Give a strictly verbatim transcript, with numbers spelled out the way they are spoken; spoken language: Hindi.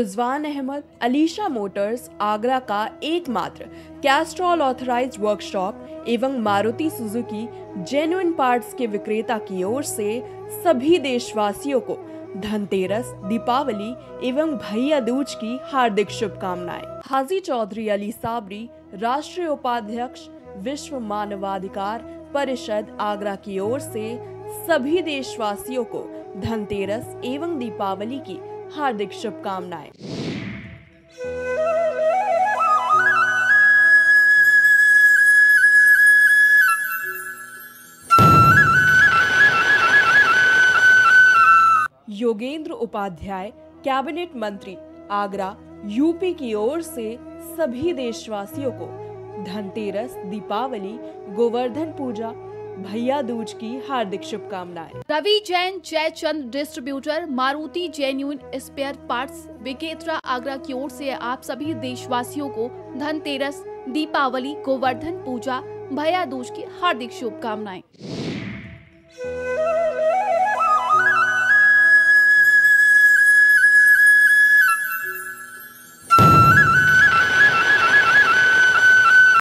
रिजवान अहमद, अलीशा मोटर्स, आगरा का एकमात्र कैस्ट्रॉल ऑथराइज्ड वर्कशॉप एवं मारुति सुजुकी जेन्युइन पार्ट्स के विक्रेता की ओर से सभी देशवासियों को धनतेरस, दीपावली एवं भैया दूज की हार्दिक शुभकामनाएं। हाजी चौधरी अली साबरी, राष्ट्रीय उपाध्यक्ष, विश्व मानवाधिकार परिषद आगरा की ओर से सभी देशवासियों को धनतेरस एवं दीपावली की हार्दिक शुभकामनाएं। योगेंद्र उपाध्याय, कैबिनेट मंत्री, आगरा, यूपी की ओर से सभी देशवासियों को धनतेरस, दीपावली, गोवर्धन पूजा, भैया दूज की हार्दिक शुभकामनाएं। Ravi Jain, Jaychand, distributor, Maruti genuine spare parts विक्रेता आगरा की ओर से आप सभी देशवासियों को धनतेरस, दीपावली, गोवर्धन पूजा, भैया दूज की हार्दिक शुभकामनाएं।